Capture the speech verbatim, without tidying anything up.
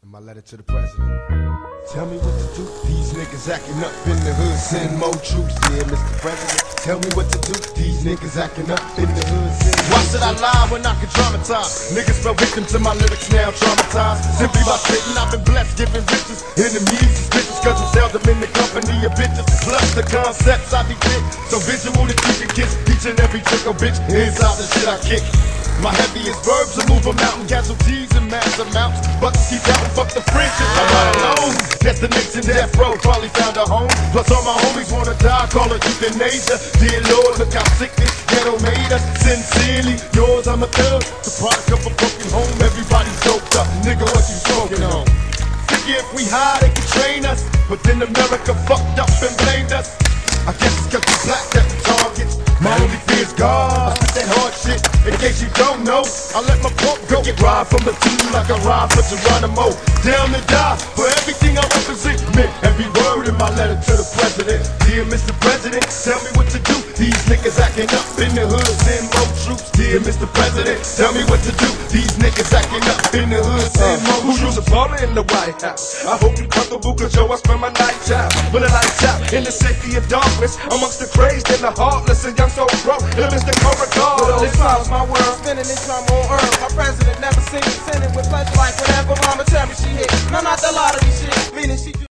In my letter to the president. Tell me what to do. These niggas acting up in the hood. Send more troops, dear Mister President. Tell me what to do. These niggas acting up in the hood. Send Why should I lie when I can traumatize? Niggas fell victim to my lyrics, now traumatized. Simply by spitting, I've been blessed, giving riches. Enemies suspicious, cause I'm seldom in the company of bitches. Plus the concepts I be fit, so visual that you can kiss. Each and every trick, oh bitch, inside the shit I kick. My heaviest verbs will move a mountain, casualties in mass amounts. But keep counting, fuck the fringes, I'm not alone. Destination death row, probably found a home. Plus all my homies wanna die, call it euthanasia. Dear Lord, look how sick this ghetto made us. Sincerely, yours, I'm a thug. The product of a broken home, everybody's doped up. Nigga, what you smoking on? Figure if we high, they can train us. But then America fucked up and blamed us. I guess it's cause we black that we target. My only fear is God. I spit that hard shit, in case you don't know. I let my pump go, get ride from the two like I ride for Geronimo. Down to die for everything I represent. Man, every word in my letter to the president. Dear Mister President, tell me what to do. These niggas acting up in the hood. Send more troops. Dear Mister President, tell me what to do. These niggas acting up in the hood. Send more Who troops. used to fall in the White House? I hope you comfortable, cause yo, I spend my nights out. When the lights out, in the safety of darkness, amongst the crazed and the heartless, and young so broke, living the co-regard. This time's my world, spinning this time on earth. My president never seen me sinning with pleasure like whatever mama tell me she hit. No, not the lottery shit, meaning she